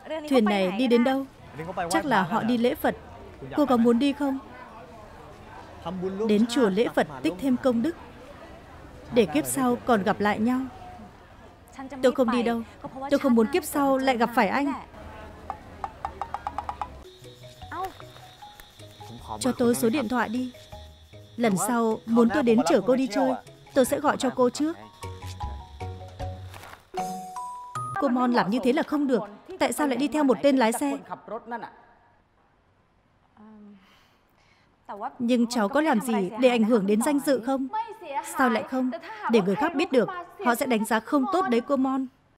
Thuyền này đi đến đâu? Chắc là họ đi lễ Phật. Cô có muốn đi không? Đến chùa lễ Phật tích thêm công đức, để kiếp sau còn gặp lại nhau. Tôi không đi đâu. Tôi không muốn kiếp sau lại gặp phải anh. Cho tôi số điện thoại đi. Lần sau muốn tôi đến chở cô đi chơi, tôi sẽ gọi cho cô trước. Cô Mon làm như thế là không được. Tại sao lại đi theo một tên lái xe? Nhưng cháu có làm gì để ảnh hưởng đến danh dự không? Sao lại không? Để người khác biết được, họ sẽ đánh giá không tốt đấy cô Mon.